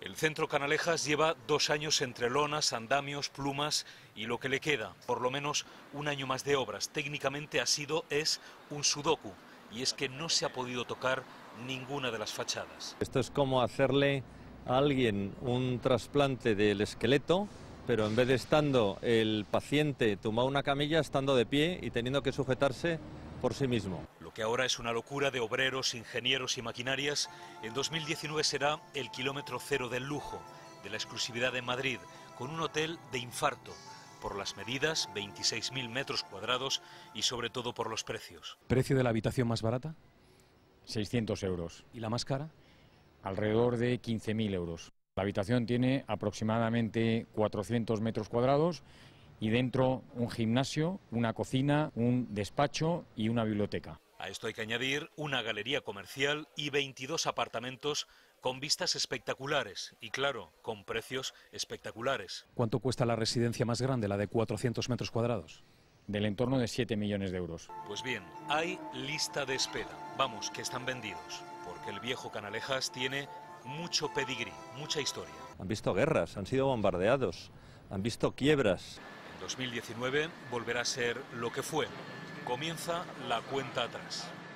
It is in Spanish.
El centro Canalejas lleva 2 años entre lonas, andamios, plumas y lo que le queda, por lo menos un año más de obras. Técnicamente es un sudoku, y es que no se ha podido tocar ninguna de las fachadas. Esto es como hacerle a alguien un trasplante del esqueleto, pero en vez de estando el paciente tumbado en una camilla, estando de pie y teniendo que sujetarse por sí mismo. Lo que ahora es una locura de obreros, ingenieros y maquinarias, en 2019 será el kilómetro cero del lujo, de la exclusividad en Madrid, con un hotel de infarto, por las medidas, 26.000 metros cuadrados, y sobre todo por los precios. ¿Precio de la habitación más barata? 600 euros. ¿Y la más cara? Alrededor de 15.000 euros. La habitación tiene aproximadamente 400 metros cuadrados y dentro un gimnasio, una cocina, un despacho y una biblioteca. A esto hay que añadir una galería comercial y 22 apartamentos con vistas espectaculares y, claro, con precios espectaculares. ¿Cuánto cuesta la residencia más grande, la de 400 metros cuadrados? Del entorno de 7 millones de euros. Pues bien, hay lista de espera. Vamos, que están vendidos, porque el viejo Canalejas tiene mucho pedigrí, mucha historia. Han visto guerras, han sido bombardeados, han visto quiebras. En 2019 volverá a ser lo que fue. Comienza la cuenta atrás.